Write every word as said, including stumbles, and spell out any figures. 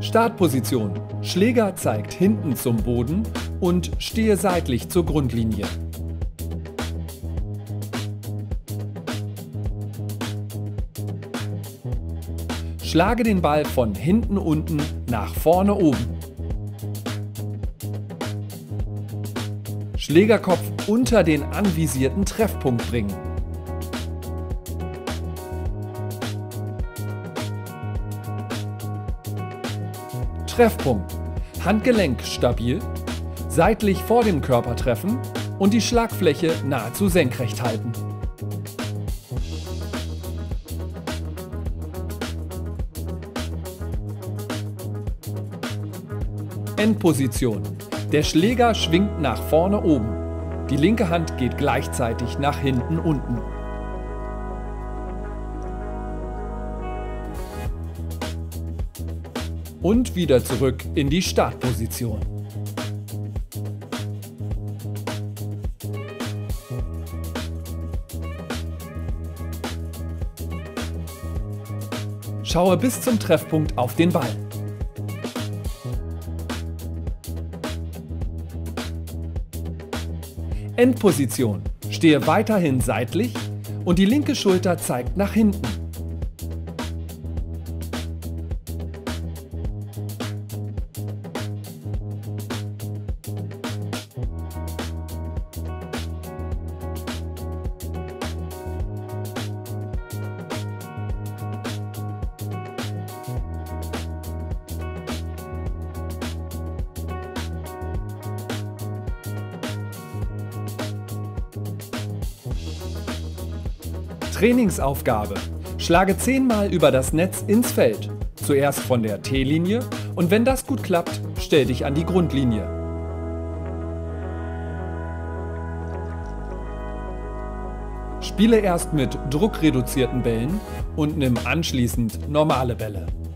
Startposition. Schläger zeigt hinten zum Boden und stehe seitlich zur Grundlinie. Schlage den Ball von hinten unten nach vorne oben. Schlägerkopf unter den anvisierten Treffpunkt bringen. Treffpunkt. Handgelenk stabil, seitlich vor dem Körper treffen und die Schlagfläche nahezu senkrecht halten. Endposition. Der Schläger schwingt nach vorne oben. Die linke Hand geht gleichzeitig nach hinten unten. Und wieder zurück in die Startposition. Schaue bis zum Treffpunkt auf den Ball. Endposition. Stehe weiterhin seitlich und die linke Schulter zeigt nach hinten. Trainingsaufgabe. Schlage zehnmal über das Netz ins Feld. Zuerst von der T-Linie und wenn das gut klappt, stell dich an die Grundlinie. Spiele erst mit druckreduzierten Bällen und nimm anschließend normale Bälle.